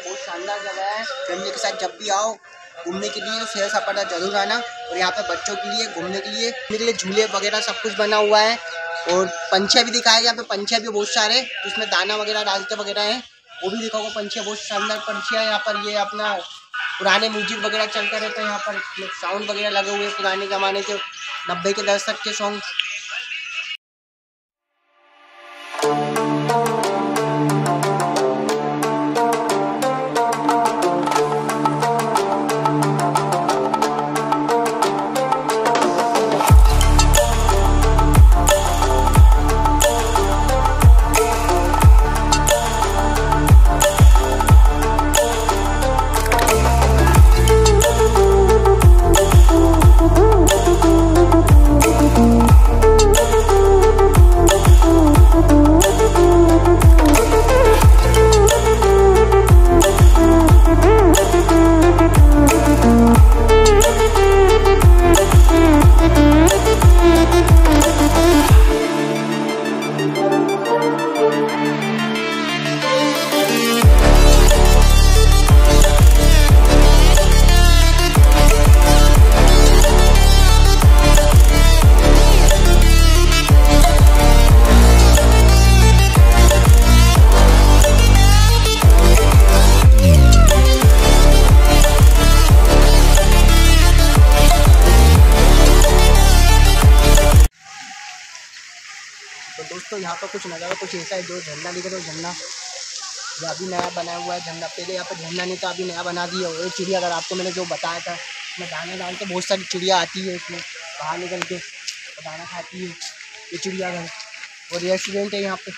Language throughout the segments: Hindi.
बहुत शानदार जगह है। फैमिली के साथ जब भी आओ घूमने के लिए तो सैर सपाटा जरूर आना। और यहाँ पे बच्चों के लिए घूमने के लिए झूले वगैरह सब कुछ बना हुआ है। और पंछियाँ भी दिखाया, यहाँ पे पंछियाँ भी बहुत सारे जिसमें दाना वगैरह डालते वगैरह हैं, वो भी दिखाओगे। पंछियाँ बहुत शानदार पंछियाँ यहाँ पर। ये अपना पुराने म्यूजिक वगैरह चलता रहता है यहाँ पर, साउंड वगैरह लगे हुए पुराने ज़माने के 90 के दशक के सॉन्ग। तो दोस्तों यहाँ पर कुछ नज़ारा कुछ ऐसा है, जो झरना दिखे तो झरना ये अभी नया बनाया हुआ है झरना। पहले यहाँ पर झरना नहीं था, अभी नया बना दिया। और चिड़िया अगर आपको मैंने जो बताया था, मैं दाना डाल के बहुत सारी चिड़िया आती है इसमें बाहर निकल के तो दाना खाती है। ये चिड़ियाघर और रेस्टोरेंट है यहाँ पे।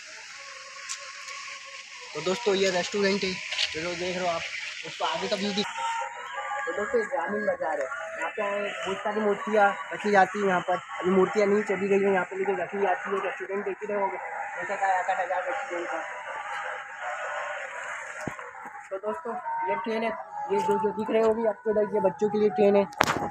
तो दोस्तों ये रेस्टोरेंट है जो देख रहे हो आप, उसको आगे का व्यू दिख। तो दोस्तों ग्रामीण बाजार है, यहाँ पे बहुत सारी मूर्तियाँ रखी जाती है। यहाँ पर अभी मूर्तियाँ नहीं चली गई है यहाँ पे, लेकिन रखी जाती है। रेस्टोरेंट देख ही रहे होगे जैसा का 8,000 रेस्टोरेंट का। तो दोस्तों ये ट्रेन है, ये जो दिख रहे होगी आपको इधर, ये बच्चों के लिए ट्रेन है।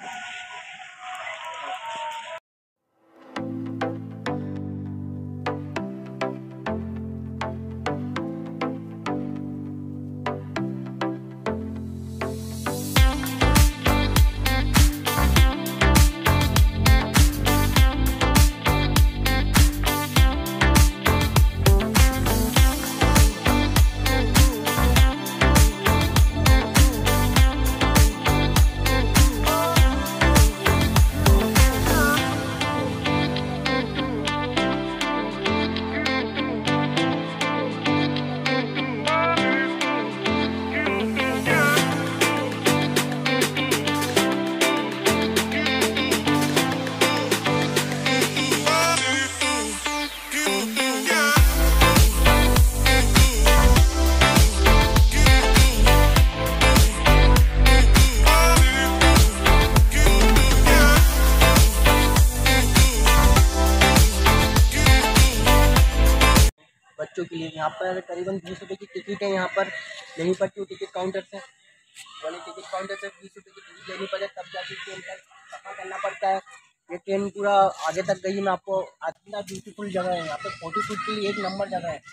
बच्चों के लिए यहाँ पर करीबन 20 रुपये की टिकट है यहाँ पर लेनी पड़ती है टिकट काउंटर से। वाले टिकट काउंटर से 20 रुपये की टिकट लेनी पड़े, तब जाके ट्रेन का सफ़र करना पड़ता है। ये ट्रेन पूरा आगे तक गई। मैं आपको इतना ब्यूटीफुल जगह है यहाँ पे, फोटो शूट के लिए एक नंबर जगह है।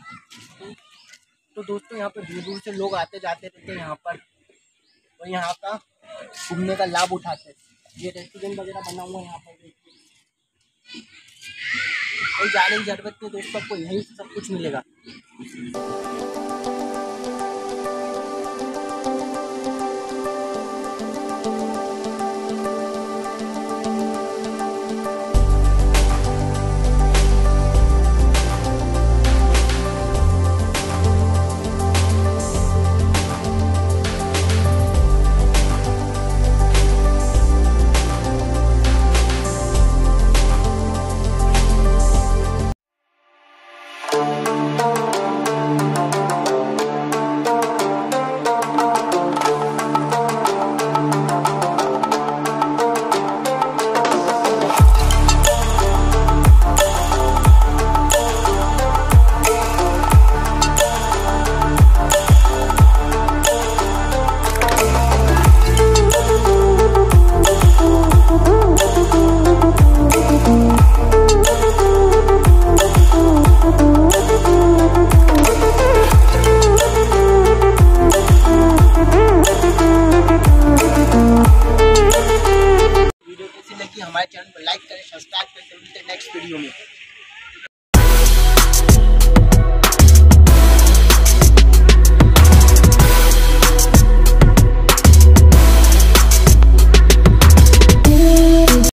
तो दोस्तों यहाँ पे दूर दूर से लोग आते जाते रहते हैं यहाँ पर, और यहाँ का घूमने का लाभ उठाते हैं। ये रेस्टोरेंट वगैरह बना हुआ है यहाँ पर, कोई जाने की जरूरत नहीं दोस्तों, आपको यहीं से सब कुछ मिलेगा। को लाइक करें, सब्सक्राइब करें। मिलते हैं नेक्स्ट वीडियो में।